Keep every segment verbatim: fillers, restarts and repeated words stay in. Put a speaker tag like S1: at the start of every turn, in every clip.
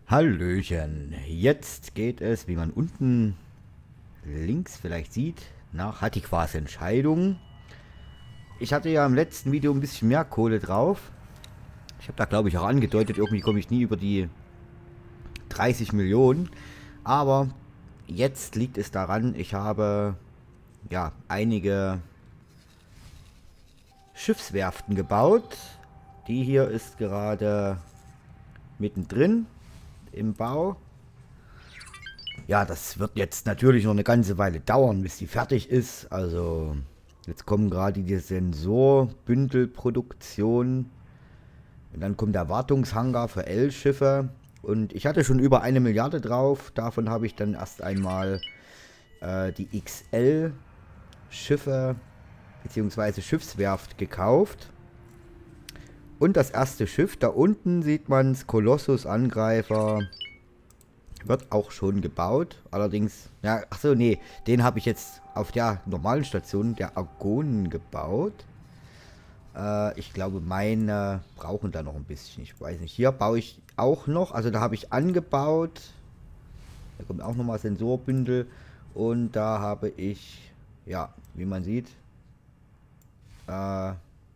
S1: Hallöchen, jetzt geht es, wie man unten links vielleicht sieht, nach Hattikwas Entscheidung. Ich hatte ja im letzten Video ein bisschen mehr Kohle drauf. Ich habe da glaube ich auch angedeutet, irgendwie komme ich nie über die dreißig Millionen. Aber jetzt liegt es daran, ich habe ja einige Schiffswerften gebaut. Die hier ist gerade mittendrin im Bau. Ja, das wird jetzt natürlich noch eine ganze Weile dauern, bis die fertig ist. Also, jetzt kommen gerade die Sensorbündelproduktion. Und dann kommt der Wartungshangar für L-Schiffe. Und ich hatte schon über eine Milliarde drauf. Davon habe ich dann erst einmal äh, die X L-Schiffe bzw. Schiffswerft gekauft. Und das erste Schiff, da unten sieht man es, Kolossus-Angreifer. Wird auch schon gebaut. Allerdings, ja, achso, nee, den habe ich jetzt auf der normalen Station der Argonen gebaut. Äh, ich glaube, meine brauchen da noch ein bisschen. Ich weiß nicht. Hier baue ich auch noch. Also da habe ich angebaut. Da kommt auch nochmal Sensorbündel. Und da habe ich, ja, wie man sieht, äh,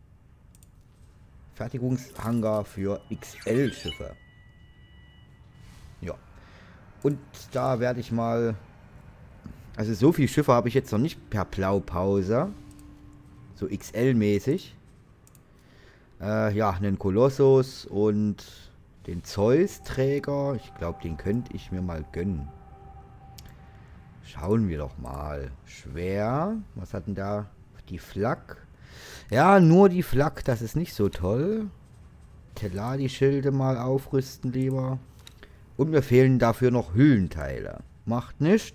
S1: Fertigungshangar für X L-Schiffe. Ja. Und da werde ich mal... Also so viele Schiffe habe ich jetzt noch nicht per Blaupause. So X L-mäßig. Äh, ja, einen Kolossus und den Zeus-Träger. Ich glaube, den könnte ich mir mal gönnen. Schauen wir doch mal. Schwer. Was hat denn da? Die Flak. Ja, nur die Flak. Das ist nicht so toll. Teladi-Schilde mal aufrüsten lieber. Und mir fehlen dafür noch Hüllenteile. Macht nicht.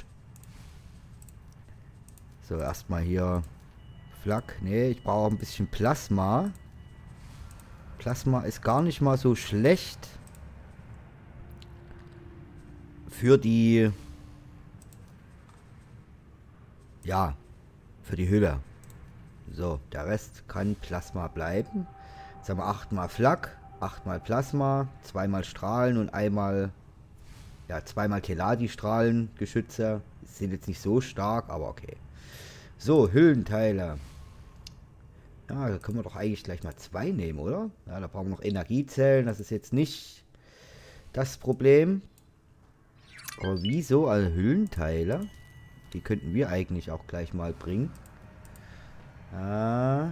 S1: So, erstmal hier Flak. Ne, ich brauche ein bisschen Plasma. Plasma ist gar nicht mal so schlecht. Für die... Ja, für die Hülle. So, der Rest kann Plasma bleiben. Jetzt haben wir achtmal Flak, achtmal Plasma, zweimal Strahlen und einmal... Ja, zweimal Teladi-Strahlen, Geschütze. Sind jetzt nicht so stark, aber okay. So, Hüllenteile. Ja, da können wir doch eigentlich gleich mal zwei nehmen, oder? Ja, da brauchen wir noch Energiezellen. Das ist jetzt nicht das Problem. Aber wieso? Also Hüllenteile? Die könnten wir eigentlich auch gleich mal bringen. Ah,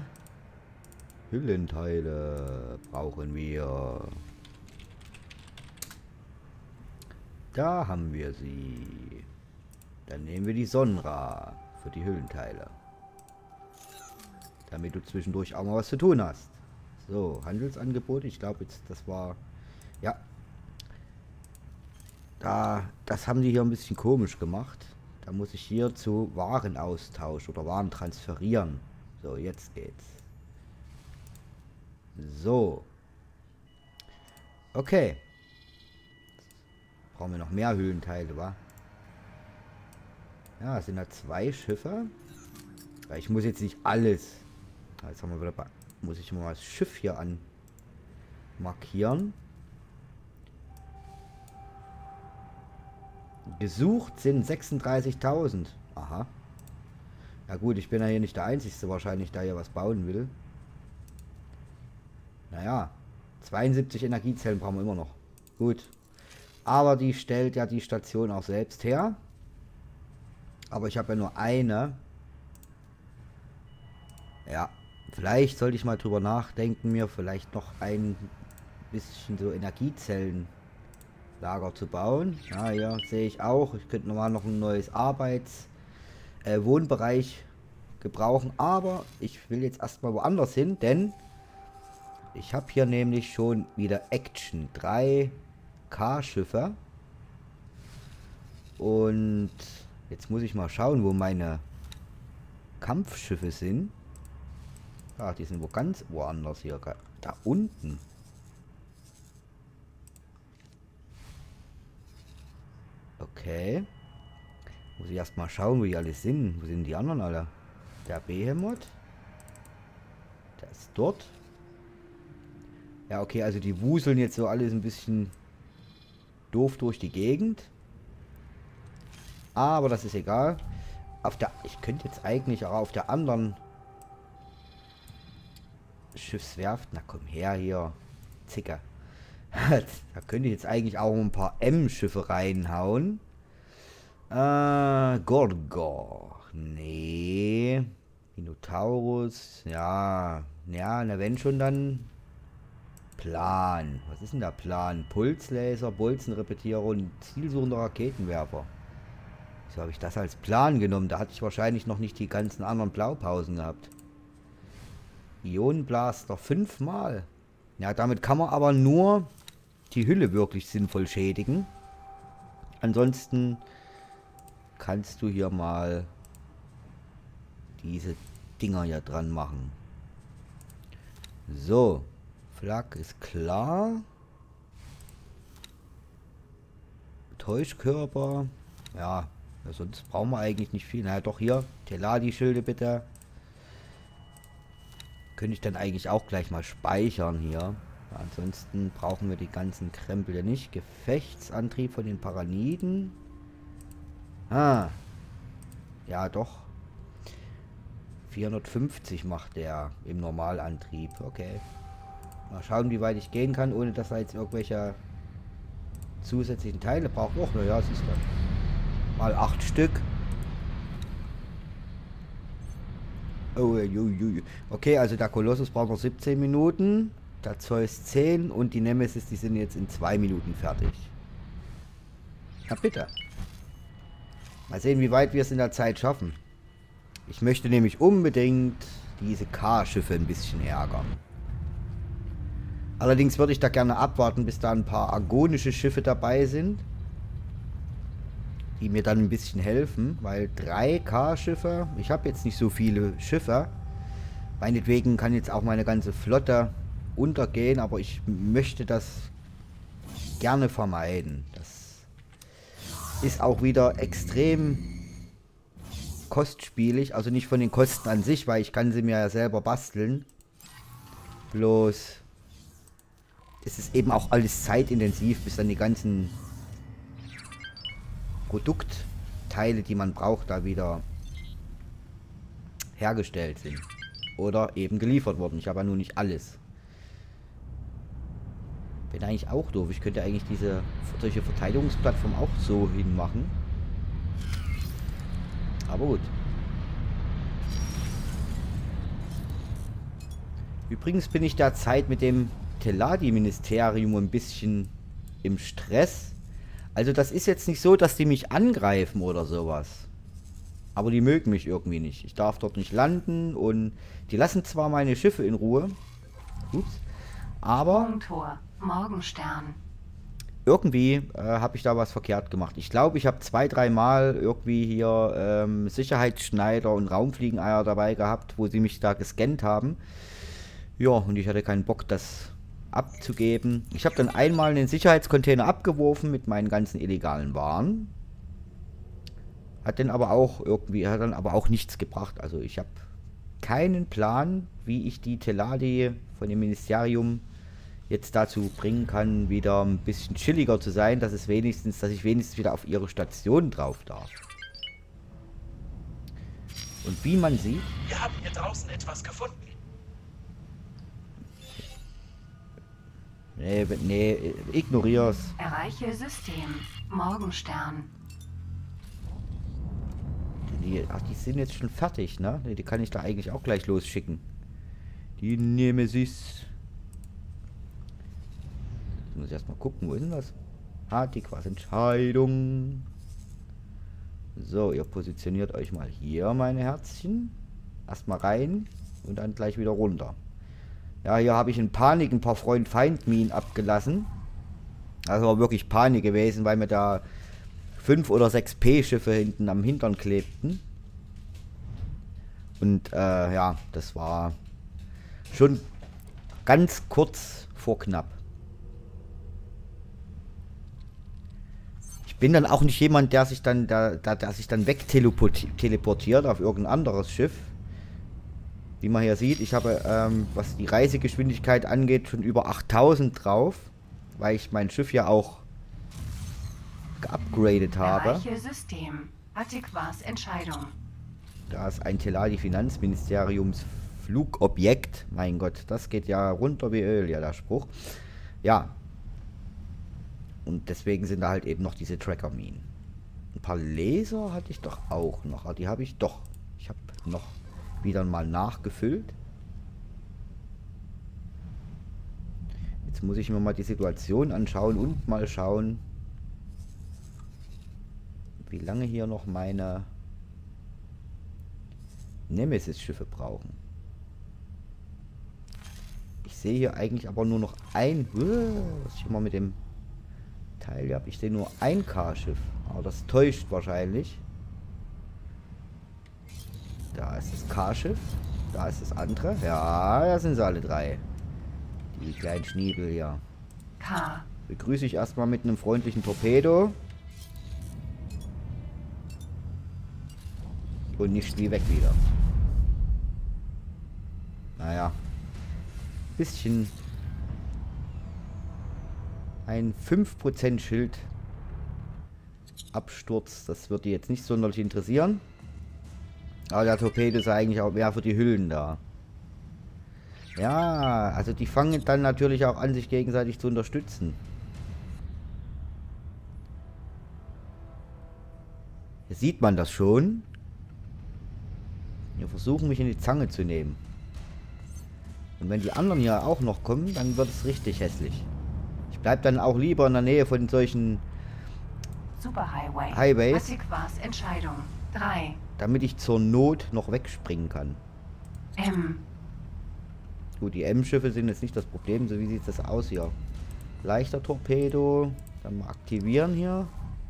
S1: Hüllenteile brauchen wir. Da haben wir sie. Dann nehmen wir die Sonra für die Hüllenteile. Damit du zwischendurch auch mal was zu tun hast. So, Handelsangebot. Ich glaube jetzt, das war... Ja. Da, das haben die hier ein bisschen komisch gemacht. Da muss ich hier zu Warenaustausch oder Waren transferieren. So, jetzt geht's. So. Okay. Brauchen wir noch mehr Hüllenteile, wa? Ja, es sind da zwei Schiffe. Ich muss jetzt nicht alles. Jetzt haben wir wieder bei, muss ich mal das Schiff hier an markieren. Gesucht sind sechsunddreißigtausend. Aha. Ja gut, ich bin ja hier nicht der Einzige wahrscheinlich, der hier was bauen will. Naja, zweiundsiebzig Energiezellen brauchen wir immer noch. Gut. Aber die stellt ja die Station auch selbst her. Aber ich habe ja nur eine. Ja, vielleicht sollte ich mal drüber nachdenken, mir vielleicht noch ein bisschen so Energiezellenlager zu bauen. Ja, hier sehe ich auch. Ich könnte nochmal noch ein neues Arbeits- äh, Wohnbereich gebrauchen. Aber ich will jetzt erstmal woanders hin, denn ich habe hier nämlich schon wieder Action. drei K-Schiffe. Und jetzt muss ich mal schauen, wo meine Kampfschiffe sind. Ah, die sind wo ganz woanders hier. Da unten. Okay. Muss ich erst mal schauen, wo die alle sind. Wo sind die anderen alle? Der Behemoth. Der ist dort. Ja, okay, also die wuseln jetzt so alles ein bisschen doof durch die Gegend. Aber das ist egal. Auf der, ich könnte jetzt eigentlich auch auf der anderen Schiffswerft, na komm her hier, Zicker. Da könnte ich jetzt eigentlich auch ein paar M-Schiffe reinhauen. Äh, Gorgor. Nee. Minotaurus. Ja. Ja, na wenn schon dann. Plan. Was ist denn der Plan? Pulslaser, Bolzenrepetierer und zielsuchender Raketenwerfer. So habe ich das als Plan genommen. Da hatte ich wahrscheinlich noch nicht die ganzen anderen Blaupausen gehabt. Ionenblaster fünfmal. Ja, damit kann man aber nur die Hülle wirklich sinnvoll schädigen. Ansonsten kannst du hier mal diese Dinger hier dran machen. So, Flak ist klar. Täuschkörper. Ja, sonst brauchen wir eigentlich nicht viel. Na doch, hier, Teladi-Schilde bitte. Könnte ich dann eigentlich auch gleich mal speichern hier. Ansonsten brauchen wir die ganzen Krempel ja nicht. Gefechtsantrieb von den Paraniden. Ah. Ja, doch. vierhundertfünfzig macht der im Normalantrieb. Okay. Mal schauen, wie weit ich gehen kann, ohne dass er jetzt irgendwelche zusätzlichen Teile braucht. Och, naja, siehst du. Mal acht Stück. Oh, okay, also der Kolossus braucht noch siebzehn Minuten. Der Zeus zehn und die Nemesis, die sind jetzt in zwei Minuten fertig. Na bitte. Mal sehen, wie weit wir es in der Zeit schaffen. Ich möchte nämlich unbedingt diese K-Schiffe ein bisschen ärgern. Allerdings würde ich da gerne abwarten, bis da ein paar argonische Schiffe dabei sind. Die mir dann ein bisschen helfen, weil drei K-Schiffe, ich habe jetzt nicht so viele Schiffe. Meinetwegen kann jetzt auch meine ganze Flotte untergehen, aber ich möchte das gerne vermeiden. Das ist auch wieder extrem kostspielig, also nicht von den Kosten an sich, weil ich kann sie mir ja selber basteln. Bloß es ist eben auch alles zeitintensiv, bis dann die ganzen Produktteile, die man braucht, da wieder hergestellt sind. Oder eben geliefert worden. Ich habe ja nun nicht alles. Bin eigentlich auch doof. Ich könnte eigentlich diese solche Verteidigungsplattform auch so hinmachen. Aber gut. Übrigens bin ich derzeit mit dem Teladi-Ministerium ein bisschen im Stress. Also das ist jetzt nicht so, dass die mich angreifen oder sowas. Aber die mögen mich irgendwie nicht. Ich darf dort nicht landen und die lassen zwar meine Schiffe in Ruhe. Ups. Aber
S2: Turmtor, Morgenstern.
S1: Irgendwie äh, habe ich da was verkehrt gemacht. Ich glaube, ich habe zwei, dreimal irgendwie hier ähm, Sicherheitsschneider und Raumfliegeneier dabei gehabt, wo sie mich da gescannt haben. Ja, und ich hatte keinen Bock, das abzugeben. Ich habe dann einmal einen Sicherheitscontainer abgeworfen mit meinen ganzen illegalen Waren. Hat dann aber auch irgendwie, hat dann aber auch nichts gebracht. Also ich habe keinen Plan, wie ich die Teladi von dem Ministerium jetzt dazu bringen kann, wieder ein bisschen chilliger zu sein, dass es wenigstens, dass ich wenigstens wieder auf ihre Station drauf darf. Und wie man sieht...
S3: Wir haben hier draußen etwas gefunden.
S1: Nee, nee, ignorier's.
S2: Erreiche System. Morgenstern.
S1: Die, ach, die sind jetzt schon fertig, ne? Die kann ich da eigentlich auch gleich losschicken. Die Nemesis. Jetzt muss ich erstmal gucken, wo ist denn das? Ah, die quasi Entscheidung. So, ihr positioniert euch mal hier, meine Herzchen. Erstmal rein und dann gleich wieder runter. Ja, hier habe ich in Panik ein paar Freund-Feind-Minen abgelassen. Das war wirklich Panik gewesen, weil mir da fünf oder sechs P-Schiffe hinten am Hintern klebten. Und äh, ja, das war schon ganz kurz vor knapp. Ich bin dann auch nicht jemand, der sich dann, der, der, der sich dann wegteleportiert auf irgendein anderes Schiff. Wie man hier sieht, ich habe, ähm, was die Reisegeschwindigkeit angeht, schon über achttausend drauf, weil ich mein Schiff ja auch geupgradet habe.
S2: Erreiche System. Attikwas Entscheidung.
S1: Da ist ein Teladi Finanzministeriums Flugobjekt. Mein Gott, das geht ja runter wie Öl, ja, der Spruch. Ja. Und deswegen sind da halt eben noch diese Tracker-Minen. Ein paar Laser hatte ich doch auch noch. Aber die habe ich doch. Ich habe noch wieder mal nachgefüllt. Jetzt muss ich mir mal die Situation anschauen und mal schauen, wie lange hier noch meine Nemesis-Schiffe brauchen. Ich sehe hier eigentlich aber nur noch ein... Was ich immer mit dem Teil habe. Ich sehe nur ein K-Schiff. Aber das täuscht wahrscheinlich. Da ist das K-Schiff. Da ist das andere. Ja, da sind sie alle drei. Die kleinen Schniebel hier.
S2: K.
S1: Begrüße ich erstmal mit einem freundlichen Torpedo. Und nicht wie weg wieder. Naja. Bisschen. Ein fünf Prozent Schild. Absturz. Das wird die jetzt nicht sonderlich interessieren. Aber der Torpedo ist eigentlich auch mehr für die Hüllen da. Ja, also die fangen dann natürlich auch an, sich gegenseitig zu unterstützen. Hier sieht man das schon. Wir versuchen mich in die Zange zu nehmen. Und wenn die anderen hier auch noch kommen, dann wird es richtig hässlich. Ich bleibe dann auch lieber in der Nähe von solchen
S2: Superhighway.
S1: Highways.
S2: Attikwas Entscheidung. drei.
S1: Damit ich zur Not noch wegspringen kann.
S2: M.
S1: Gut, die M-Schiffe sind jetzt nicht das Problem. So, wie sieht das aus hier? Leichter Torpedo. Dann mal aktivieren hier.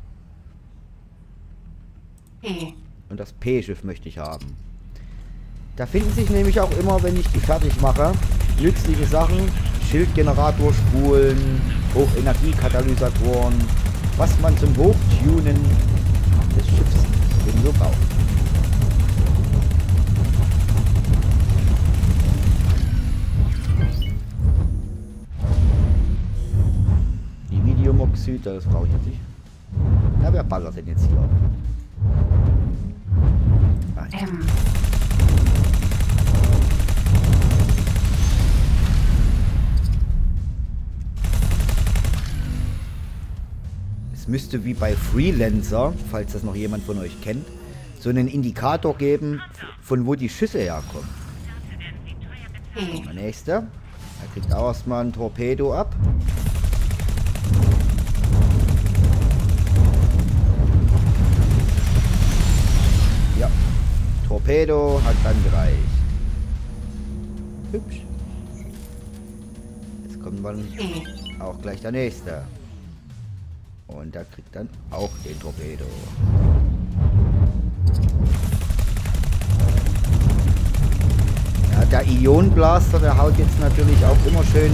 S2: E.
S1: Und das P-Schiff möchte ich haben. Da finden sich nämlich auch immer, wenn ich die fertig mache, nützliche Sachen. Schildgeneratorspulen, Hochenergiekatalysatoren, was man zum Hochtunen des Schiffs ebenso braucht. Iridiumoxid, das brauche ich jetzt nicht. Na, wer ballert denn jetzt hier? Ah,
S2: M.
S1: Es müsste wie bei Freelancer, falls das noch jemand von euch kennt, so einen Indikator geben, von wo die Schüsse herkommen.
S2: E.
S1: Der nächste. Er kriegt auch erstmal ein Torpedo ab. Ja. Torpedo hat dann gereicht. Hübsch. Jetzt kommt dann
S2: E.
S1: auch gleich der nächste. Und der kriegt dann auch den Torpedo. Ja, der Ionenblaster, der haut jetzt natürlich auch immer schön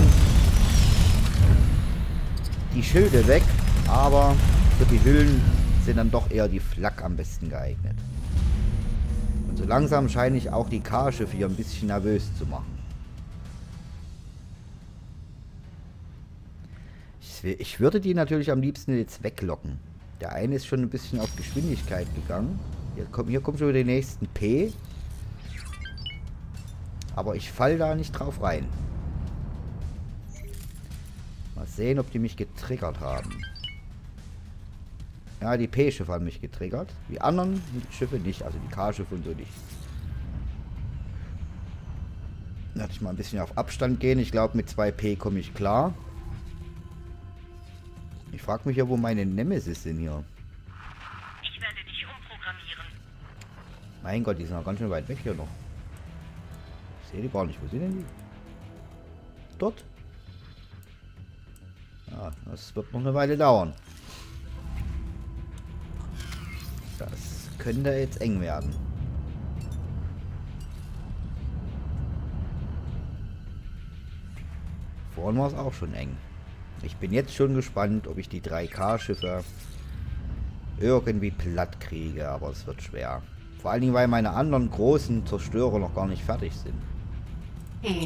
S1: die Schilde weg. Aber für die Hüllen sind dann doch eher die Flak am besten geeignet. Und so langsam scheine ich auch die K-Schiffe hier ein bisschen nervös zu machen. Ich würde die natürlich am liebsten jetzt weglocken. Der eine ist schon ein bisschen auf Geschwindigkeit gegangen. Hier kommt, hier kommt schon wieder den nächsten P. Aber ich falle da nicht drauf rein. Mal sehen, ob die mich getriggert haben. Ja, die P-Schiffe haben mich getriggert. Die anderen Schiffe nicht. Also die K-Schiffe und so nicht. Dann werde ich mal ein bisschen auf Abstand gehen. Ich glaube, mit zwei P komme ich klar. Ich frage mich ja, wo meine Nemesis sind hier.
S3: Ich werde dich umprogrammieren.
S1: Mein Gott, die sind noch ganz schön weit weg hier noch. Ich sehe die gar nicht. Wo sind denn die? Dort? Ja, das wird noch eine Weile dauern. Das könnte jetzt eng werden. Vorhin war es auch schon eng. Ich bin jetzt schon gespannt, ob ich die drei K-Schiffe irgendwie platt kriege, aber es wird schwer. Vor allen Dingen, weil meine anderen großen Zerstörer noch gar nicht fertig sind.
S2: E.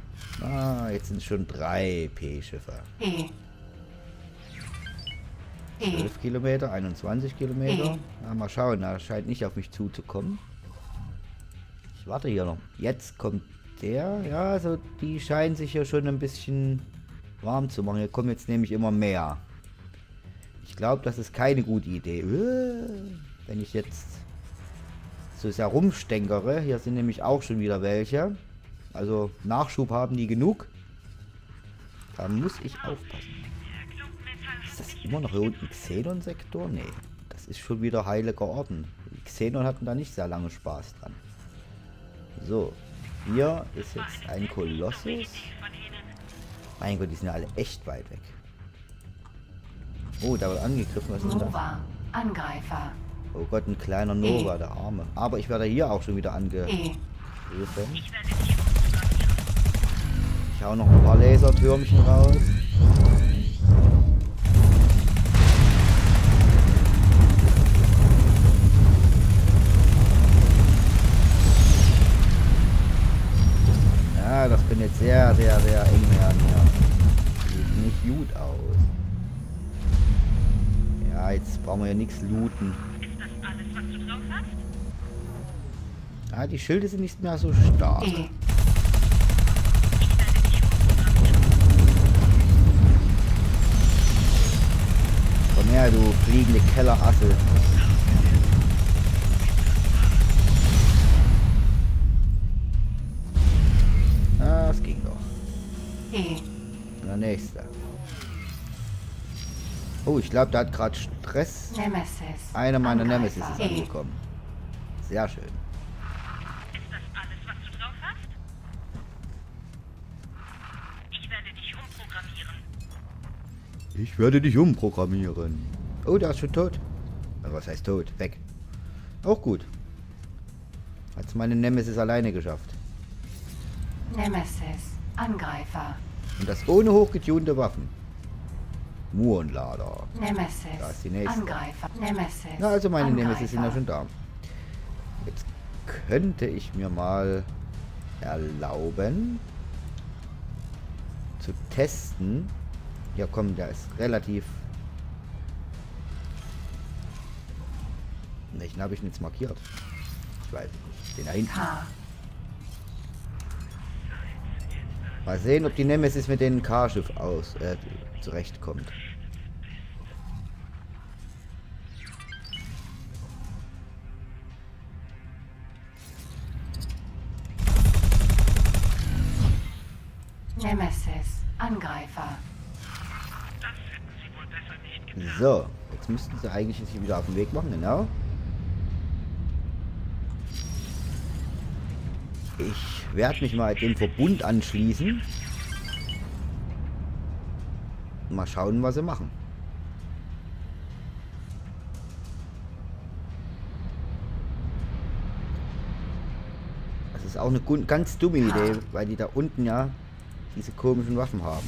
S1: Ah, jetzt sind es schon drei P-Schiffe.
S2: E.
S1: zwölf Kilometer, einundzwanzig Kilometer.
S2: E.
S1: Na, mal schauen, er scheint nicht auf mich zuzukommen. Ich warte hier noch. Jetzt kommt der. Ja, also die scheinen sich hier schon ein bisschen warm zu machen. Hier kommen jetzt nämlich immer mehr. Ich glaube, das ist keine gute Idee. Wenn ich jetzt so sehr rumstänkere. Hier sind nämlich auch schon wieder welche. Also Nachschub haben die genug. Da muss ich aufpassen. Ist das immer noch hier unten Xenon-Sektor? Nee, das ist schon wieder heiliger Orden. Die Xenon hatten da nicht sehr lange Spaß dran. So, hier ist jetzt ein Kolossus. Mein Gott, die sind ja alle echt weit weg. Oh, da wird angegriffen. Was ist denn das?
S2: Nova. Angreifer.
S1: Oh Gott, ein kleiner Nova, der Arme. Aber ich werde hier auch schon wieder
S2: E.
S1: angegriffen. Ich hau noch ein paar Lasertürmchen raus. Ja, das bin jetzt sehr, sehr, sehr eng werden hier. Sieht nicht gut aus. Ja, jetzt brauchen wir ja nichts looten.
S3: Ist das alles, was du drauf hast?
S1: Ja, die Schilde sind nicht mehr so stark.
S2: E.
S1: Komm her, du fliegende Kellerassel. Ah, das ging doch.
S2: E.
S1: Der nächste. Oh, ich glaube, der hat gerade Stress.
S2: Nemesis.
S1: Einer meiner
S2: Angreifer.
S1: Nemesis ist
S2: E.
S1: angekommen. Sehr schön.
S3: Ist das alles, was du drauf hast? Ich werde dich umprogrammieren.
S1: Ich werde dich umprogrammieren. Oh, der ist schon tot. Also, was heißt tot? Weg. Auch gut. Hat's meine Nemesis alleine geschafft.
S2: Nemesis. Angreifer.
S1: Und das ohne hochgetunte Waffen. Murenlader.
S2: Nemesis.
S1: Da ist die nächste.
S2: Angreifer. Nemesis.
S1: Na, also meine
S2: Angreifer.
S1: Nemesis sind ja schon da. Jetzt könnte ich mir mal erlauben zu testen. Ja komm, der ist relativ... Welchen habe ich denn jetzt markiert? Ich weiß nicht. Den da hinten.
S2: K.
S1: Mal sehen, ob die Nemesis mit dem K-Schiff aus äh, zurechtkommt.
S2: Nemesis. Angreifer.
S3: Das hätten sie wohl besser nicht getan.
S1: So, jetzt müssten sie eigentlich sich wieder auf den Weg machen, genau. Ich werde mich mal dem Verbund anschließen. Mal schauen, was sie machen. Das ist auch eine gu- ganz dumme Idee, weil die da unten ja diese komischen Waffen haben.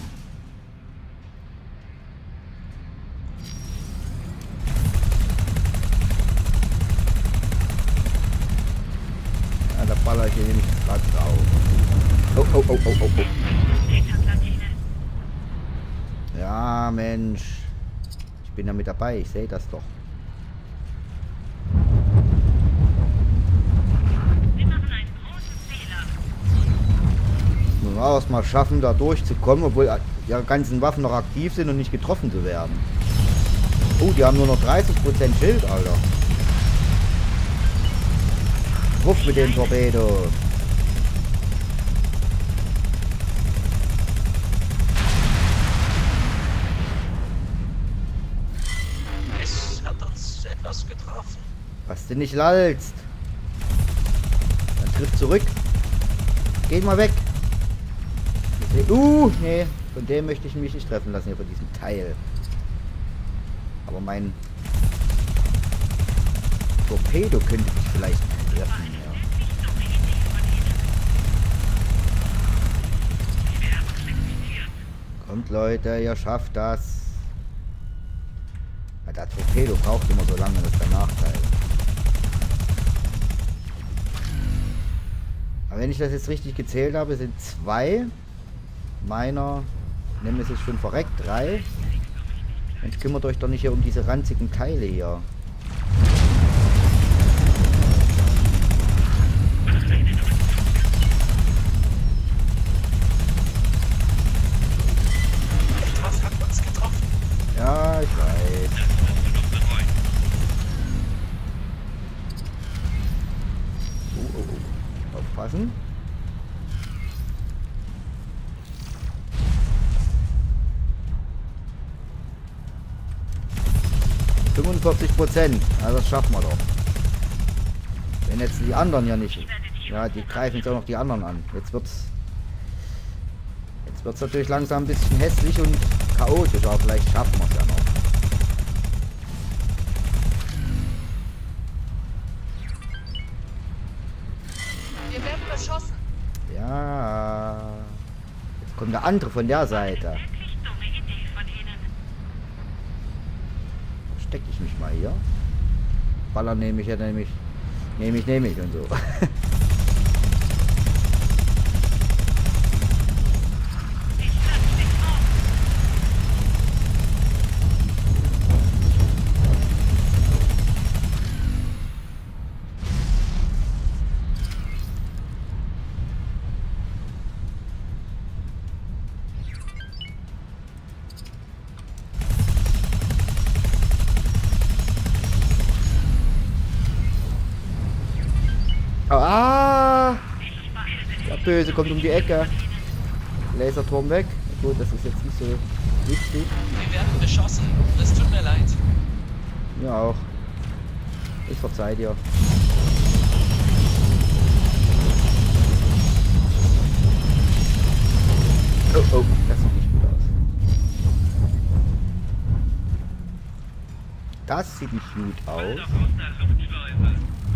S1: Ja, da baller ich hier nämlich gerade drauf. Oh, oh, oh, oh, oh, oh. Ja, Mensch. Ich bin da mit dabei, ich sehe das doch.
S3: Sie machen einen großen Fehler.
S1: Müssen wir erst mal schaffen, da durchzukommen, obwohl ihre ganzen Waffen noch aktiv sind und nicht getroffen zu werden. Oh, die haben nur noch dreißig Prozent Schild, Alter. Wuff mit den Torpedos.
S4: Es hat uns etwas getroffen.
S1: Was du nicht lallst. Dann triff zurück. Geh mal weg. Uh, nee. Von dem möchte ich mich nicht treffen lassen, hier von diesem Teil. Aber mein Torpedo könnte mich vielleicht treffen, ja. Kommt Leute, ihr schafft das. Ja, der Torpedo braucht immer so lange, das ist der Nachteil. Aber wenn ich das jetzt richtig gezählt habe, sind zwei meiner Nemesis schon verreckt. Drei. Mensch, kümmert euch doch nicht hier um diese ranzigen Teile hier.
S4: Was hat uns getroffen?
S1: Ja, ich weiß. Oh, oh, oh. Aufpassen. fünfundvierzig Prozent. Also das schaffen wir doch. Wenn jetzt die anderen ja nicht. Ja, die greifen jetzt auch noch die anderen an. Jetzt wird's. Jetzt wird's natürlich langsam ein bisschen hässlich und chaotisch, aber vielleicht schaffen wir es ja noch.
S5: Wir werden beschossen.
S1: Ja. Jetzt kommt der andere von der Seite.
S3: Wirklich dumme Idee von Ihnen.
S1: Verstecke ich mich mal hier. Baller nehme ich ja nämlich. Nehme ich, nehme ich und so.
S3: Ich lasse dich auf.
S1: Ah! Der Böse kommt um die Ecke. Laserturm weg. Gut, das ist jetzt nicht so wichtig.
S4: Wir werden beschossen. Es tut mir leid.
S1: Mir auch. Ich verzeih dir. Oh, oh, das sieht nicht gut aus. Das sieht nicht gut aus.
S3: Doch aus der Luftschleuse.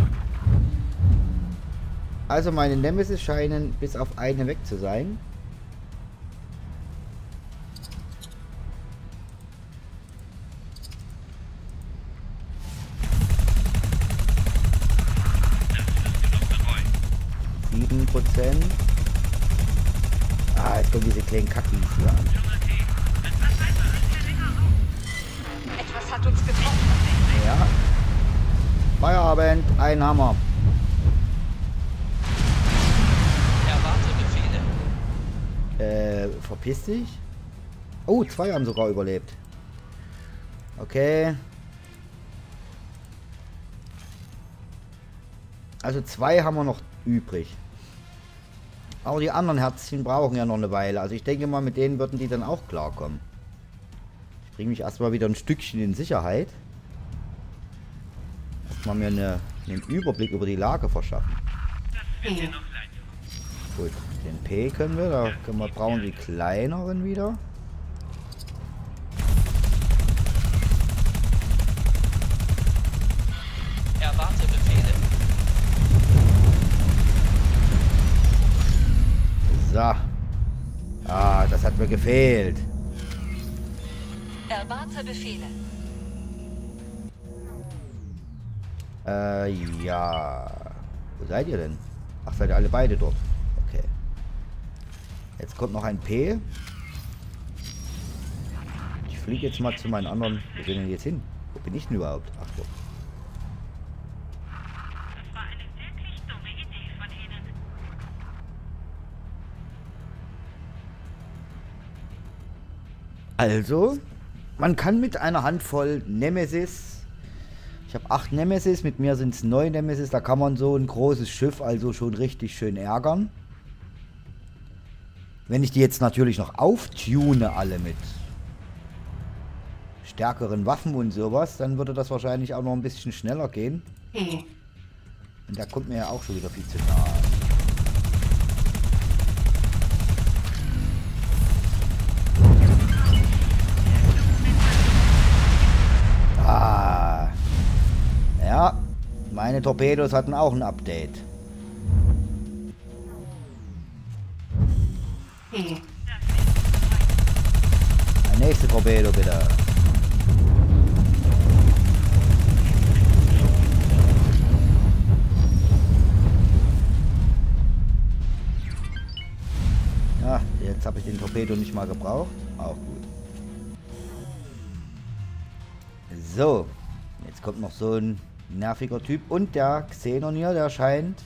S1: Also meine Nemesis scheinen bis auf eine weg zu sein. sieben Prozent. Ah, jetzt kommen diese kleinen Kackis hier an.
S5: Etwas hat uns getroffen.
S1: Ja. Feierabend, ein Hammer.
S4: Erwarte Befehle.
S1: Äh, verpiss dich. Oh, zwei haben sogar überlebt. Okay. Also zwei haben wir noch übrig. Aber die anderen Herzchen brauchen ja noch eine Weile. Also ich denke mal, mit denen würden die dann auch klarkommen. Ich bringe mich erstmal wieder ein Stückchen in Sicherheit. Erstmal mir eine, einen Überblick über die Lage verschaffen.
S2: E.
S1: Gut, den P können wir, da können wir, brauchen die kleineren wieder.
S4: Erwarte Befehle.
S1: So. Ah, das hat mir gefehlt.
S5: Erwarte Befehle.
S1: Äh, ja. Wo seid ihr denn? Ach, seid ihr alle beide dort? Okay. Jetzt kommt noch ein P. Ich fliege jetzt mal zu meinen anderen. Wo sind denn jetzt hin? Wo bin ich denn überhaupt? Ach so.
S3: Das war eine wirklich dumme Idee von Ihnen.
S1: Also, man kann mit einer Handvoll Nemesis. Ich habe acht Nemesis, mit mir sind es neun Nemesis. Da kann man so ein großes Schiff also schon richtig schön ärgern. Wenn ich die jetzt natürlich noch auftune, alle mit stärkeren Waffen und sowas, dann würde das wahrscheinlich auch noch ein bisschen schneller gehen.
S2: E.
S1: Und da kommt mir ja auch schon wieder viel zu nahe. Ah. Ja, meine Torpedos hatten auch ein Update.
S2: E.
S1: Ein nächster Torpedo bitte. Ja, jetzt habe ich den Torpedo nicht mal gebraucht. Auch gut. So, jetzt kommt noch so ein nerviger Typ. Und der Xenon hier, der scheint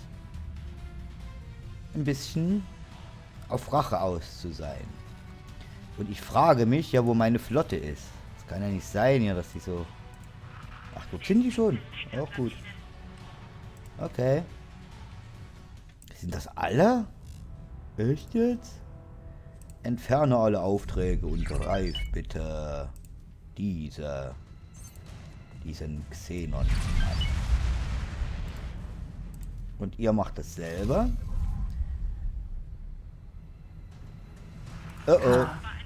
S1: ein bisschen auf Rache aus zu sein. Und ich frage mich ja, wo meine Flotte ist. Das kann ja nicht sein hier, dass die so... Ach, gut, sind die schon? Auch gut. Okay. Sind das alle? Echt jetzt? Entferne alle Aufträge und greif bitte diese... diesen Xenon an. Und ihr macht dasselbe. Oh oh.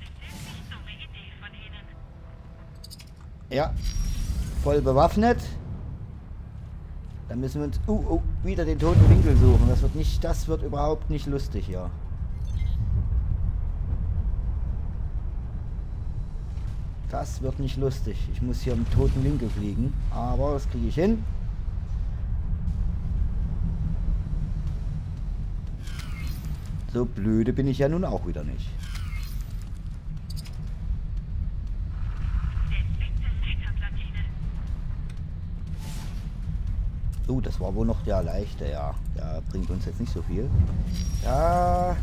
S1: Ja. Voll bewaffnet. Dann müssen wir uns uh, uh, wieder den toten Winkel suchen. Das wird nicht, das wird überhaupt nicht lustig hier. Das wird nicht lustig. Ich muss hier im toten Winkel fliegen. Aber das kriege ich hin. So blöde bin ich ja nun auch wieder nicht. Oh, das war wohl noch der leichte, ja. Der bringt uns jetzt nicht so viel. Ja.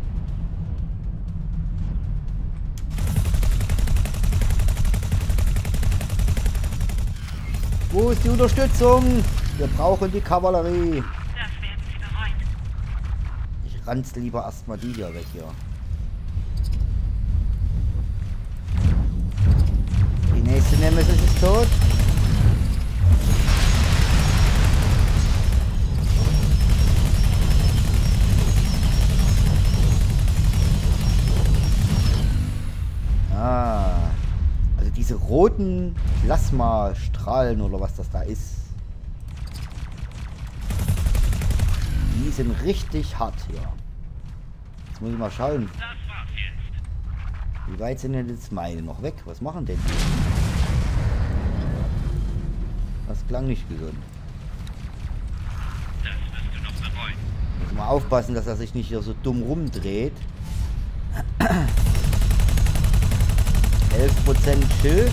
S1: Wo ist die Unterstützung? Wir brauchen die Kavallerie.
S3: Das werden Sie bereuen.
S1: Ich ranz lieber erstmal die hier weg hier. Die nächste Nemesis ist tot. Ah. Also diese roten Plasmastrahlen oder was das da ist. Die sind richtig hart hier. Jetzt muss ich mal schauen.
S3: Das war's jetzt.
S1: Wie weit sind denn jetzt meine noch weg? Was machen denn die? Das klang nicht gesund.
S3: Das wirst du noch bereuen.
S1: Muss mal aufpassen, dass er sich nicht hier so dumm rumdreht. elf Prozent Schild.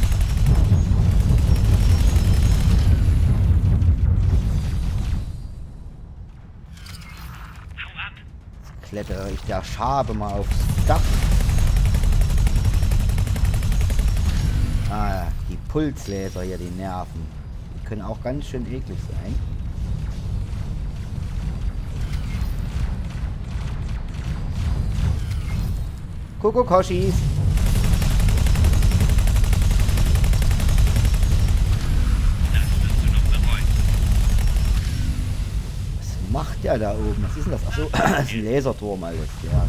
S3: Hau ab.
S1: Jetzt klettere ich der Schabe mal aufs Dach. Ah, die Pulslaser hier, die nerven. Die können auch ganz schön eklig sein. Kuckuckoschis.
S3: Das wirst du noch bereuen.
S1: Was macht der da oben? Was ist denn das? Achso, das ist ein Laserturm alles. Ja.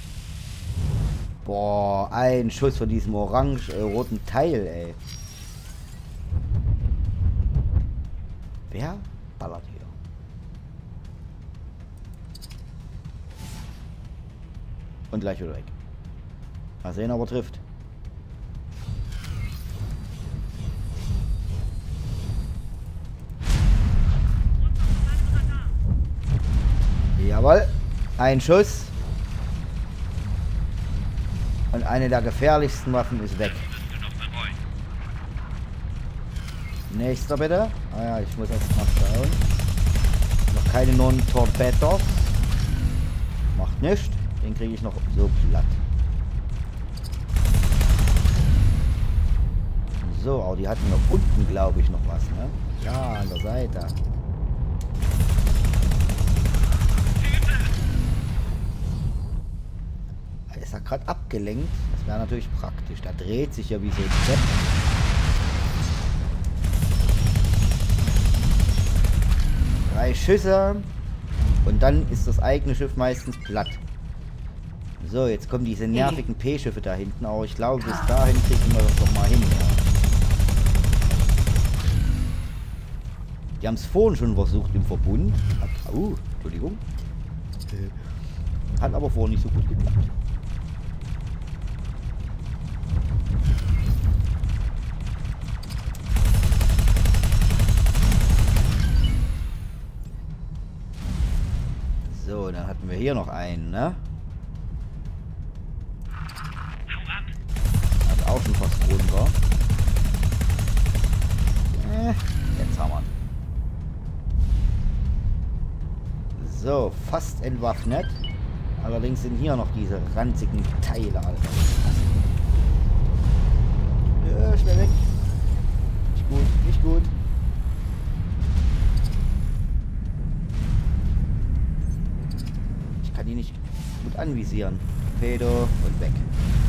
S1: Boah, ein Schuss von diesem orange-roten Teil, ey. Wer ballert hier? Und gleich wieder weg. Mal sehen, ob er trifft. Jawohl. Ein Schuss. Und eine der gefährlichsten Waffen ist weg.
S3: Wirst du noch bereuen.
S1: Nächster bitte. Ah ja, ich muss erst mal schauen. Noch keine Non-Torpedos. Macht nichts. Den kriege ich noch so platt. So, aber die hatten noch unten, glaube ich, noch was, ne? Ja, an der Seite. Er ist ja gerade abgelenkt. Das wäre natürlich praktisch. Da dreht sich ja wie so ein Set. Drei Schüsse. Und dann ist das eigene Schiff meistens platt. So, jetzt kommen diese nervigen P-Schiffe da hinten. Aber ich glaube, bis dahin kriegen wir das doch mal hin. Ja. Die haben es vorhin schon versucht im Verbund. Hat, oh, Entschuldigung. Hat aber vorhin nicht so gut geklappt. So, dann hatten wir hier noch einen, ne?
S3: Hau ab.
S1: Hat auch schon fast runter. So, fast entwaffnet. Allerdings sind hier noch diese ranzigen Teile, Alter. Ja, schnell weg. Nicht gut, nicht gut. Ich kann die nicht gut anvisieren. Torpedo und weg.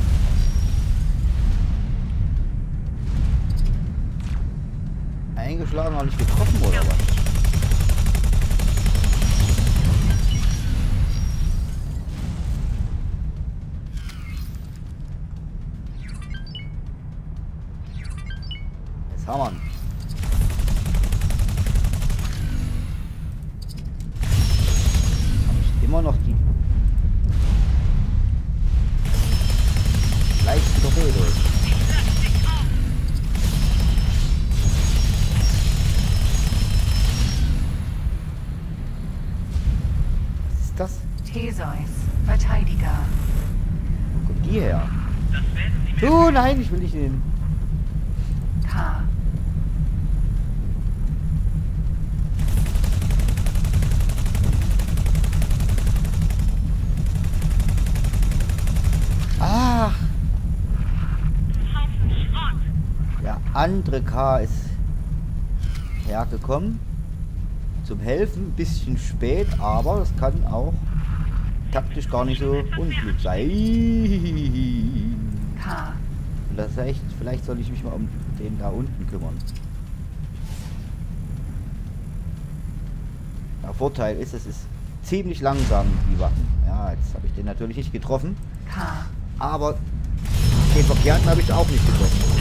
S1: Eingeschlagen, aber nicht getroffen, oder was? Jetzt haben wir ihn. Habe ich immer noch die leichten Torpedos. Das?
S2: Theseus, Verteidiger.
S1: Wo kommt die her?
S3: Das werden Sie mir
S1: Oh nein, ich will nicht hin.
S2: K.
S1: Ach,
S3: Haufen Schrott.
S1: der andere K ist hergekommen. Zum Helfen, ein bisschen spät, aber das kann auch taktisch gar nicht so unklug sein.
S2: K.
S1: Und das heißt, vielleicht soll ich mich mal um den da unten kümmern. Der Vorteil ist, es ist ziemlich langsam, die Waffen. Ja, jetzt habe ich den natürlich nicht getroffen.
S2: K.
S1: Aber den Verkehrten habe ich auch nicht getroffen.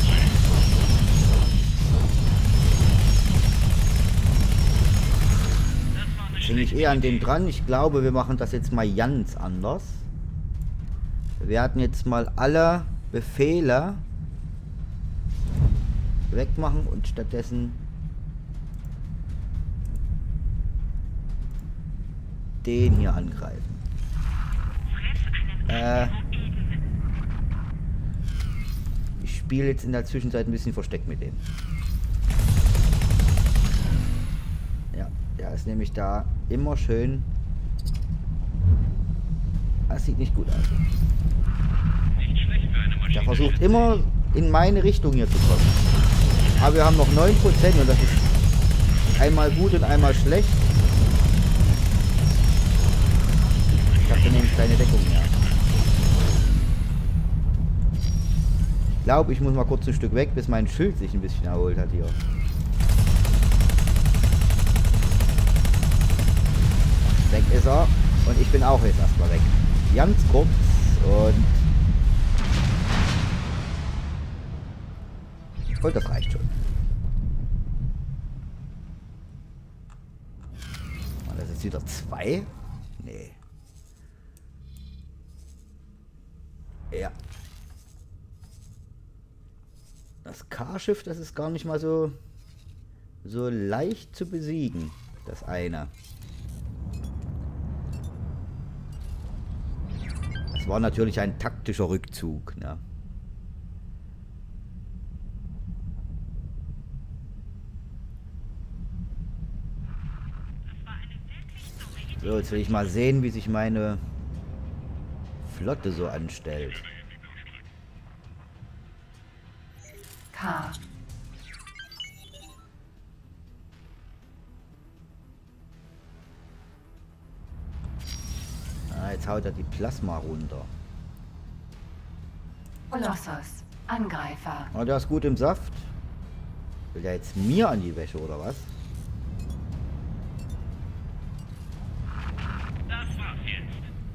S1: Jetzt hänge ich eher an dem dran. Ich glaube, wir machen das jetzt mal ganz anders. Wir werden jetzt mal alle Befehle wegmachen und stattdessen den hier angreifen. Äh, ich spiele jetzt in der Zwischenzeit ein bisschen Versteck mit dem. Ja, der ist nämlich da immer schön. Das sieht nicht gut aus.
S3: Nicht schlecht für eine
S1: Der
S3: Maschine.
S1: versucht immer in meine Richtung hier zu kommen. Aber wir haben noch neun Prozent und das ist einmal gut und einmal schlecht. Ich habe nämlich keine Deckung mehr. Ich glaube, ich muss mal kurz ein Stück weg, bis mein Schild sich ein bisschen erholt hat hier. Weg ist er. Und ich bin auch jetzt erstmal weg. Ganz kurz und... Und das reicht schon. Und das ist wieder zwei? Nee. Ja. Das K-Schiff, das ist gar nicht mal so so leicht zu besiegen. Das eine. Das war natürlich ein taktischer Rückzug, ne? So, jetzt will ich mal sehen, wie sich meine Flotte so anstellt.
S2: K.
S1: Ah, jetzt haut er die Plasma runter.
S2: Kolossos, Angreifer.
S1: Oh, der ist gut im Saft. Will der jetzt mir an die Wäsche, oder was?
S3: Das war's jetzt.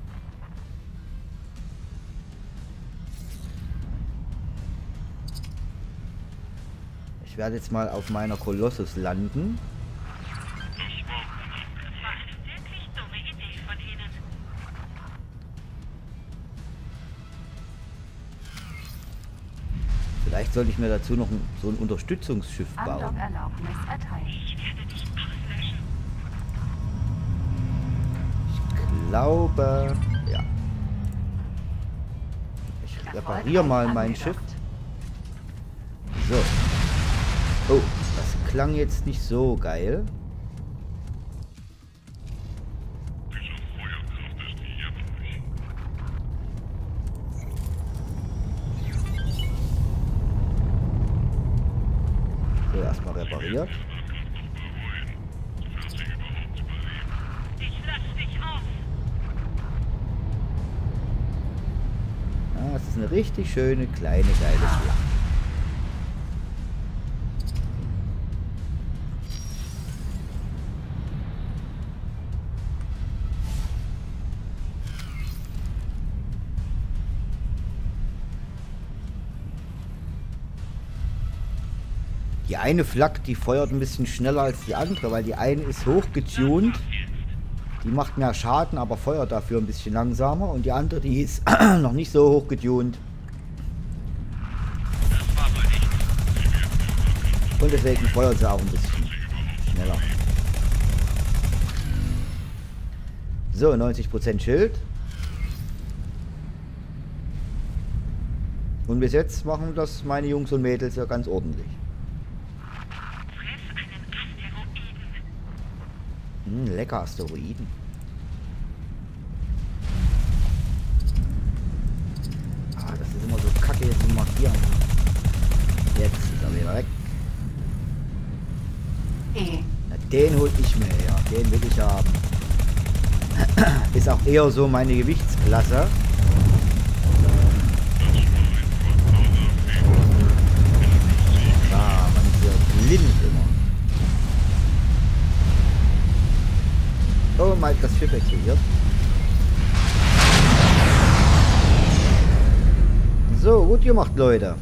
S1: Ich werde jetzt mal auf meiner Kolossus landen.
S3: Ich war Das war eine wirklich dumme Idee von Ihnen.
S1: Vielleicht sollte ich mir dazu noch ein, so ein Unterstützungsschiff bauen.
S2: Andockerlaubnis erteilt.
S3: Ich werde dich auslöschen.
S1: Ich glaube, ja. Ich repariere mal mein Schiff. So. Oh, das klang jetzt nicht so geil. erstmal repariert.
S3: Ich lass dich auf.
S1: Ja, es ist eine richtig schöne, kleine, geile Schlacht. Die eine Flak, die feuert ein bisschen schneller als die andere, weil die eine ist hochgetuned. Die macht mehr Schaden, aber feuert dafür ein bisschen langsamer. Und die andere, die ist noch nicht so hochgetuned. Und deswegen feuert sie auch ein bisschen schneller. So, neunzig Prozent Schild. Und bis jetzt machen das meine Jungs und Mädels ja ganz ordentlich. Hm, lecker Asteroiden. Ah, das ist immer so kacke jetzt zu markieren. Jetzt ist er wieder weg.
S2: E.
S1: Na, den hol ich mir her. Den will ich haben. Ist auch eher so meine Gewichtsklasse. Ah, man ist ja blind immer. Oh, mal das Schiff aktiviert. So, gut gemacht, Leute.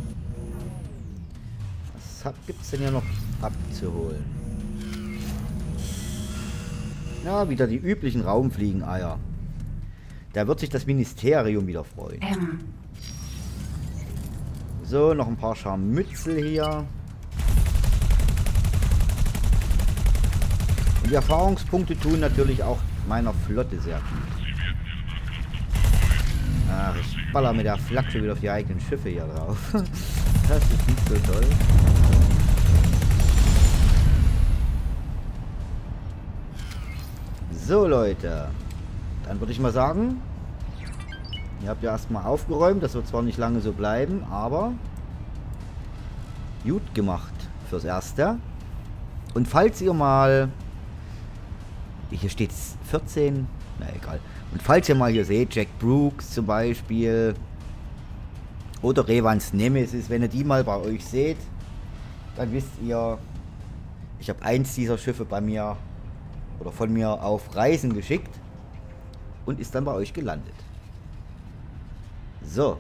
S1: Was gibt es denn hier noch abzuholen? Ja, wieder die üblichen Raumfliegen-Eier. Da wird sich das Ministerium wieder freuen.
S2: M.
S1: So, noch ein paar Scharmützel hier. Und die Erfahrungspunkte tun natürlich auch meiner Flotte sehr gut. Ach, ich baller mit der Flak schon wieder auf die eigenen Schiffe hier drauf. Das ist nicht so toll. So, Leute. Dann würde ich mal sagen, ihr habt ja erstmal aufgeräumt. Das wird zwar nicht lange so bleiben, aber gut gemacht fürs Erste. Und falls ihr mal... Hier steht vierzehn. Na egal. Und falls ihr mal hier seht, Jack Brooks zum Beispiel. Oder Revans Nemesis, wenn ihr die mal bei euch seht, dann wisst ihr, ich habe eins dieser Schiffe bei mir oder von mir auf Reisen geschickt und ist dann bei euch gelandet. So.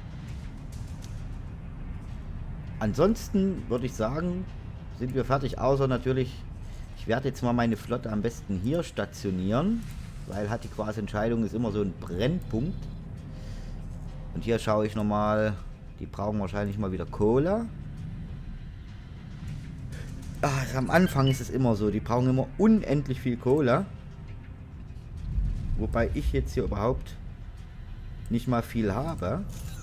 S1: Ansonsten würde ich sagen, sind wir fertig, außer natürlich, ich werde jetzt mal meine Flotte am besten hier stationieren, weil hat die quasi Entscheidung ist immer so ein Brennpunkt. Und hier schaue ich nochmal, die brauchen wahrscheinlich mal wieder Kohle. Ach, am Anfang ist es immer so, die brauchen immer unendlich viel Kohle. Wobei ich jetzt hier überhaupt nicht mal viel habe.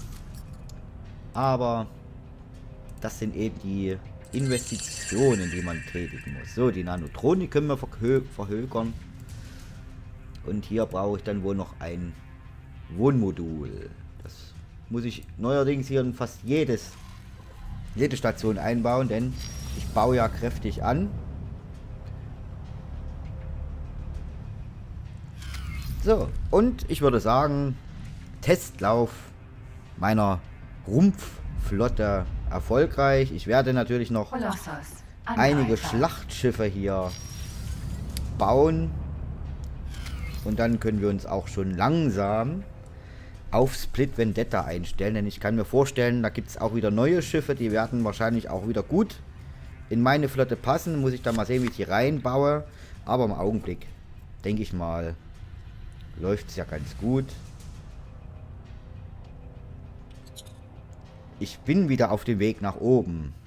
S1: Aber das sind eben die Investitionen, die man tätigen muss. So, die Nanotronen, die können wir verhö verhökern. Und hier brauche ich dann wohl noch ein Wohnmodul. Das muss ich neuerdings hier in fast jedes, jede Station einbauen, denn ich baue ja kräftig an. So, und ich würde sagen, Testlauf meiner Rumpfflotte erfolgreich. Ich werde natürlich noch
S2: Kolossus.
S1: einige
S2: Angreifer.
S1: Schlachtschiffe hier bauen. Und dann können wir uns auch schon langsam auf Split Vendetta einstellen. Denn ich kann mir vorstellen, da gibt es auch wieder neue Schiffe. Die werden wahrscheinlich auch wieder gut in meine Flotte passen. Muss ich dann mal sehen, wie ich die reinbaue. Aber im Augenblick, denke ich mal, läuft es ja ganz gut. Ich bin wieder auf dem Weg nach oben.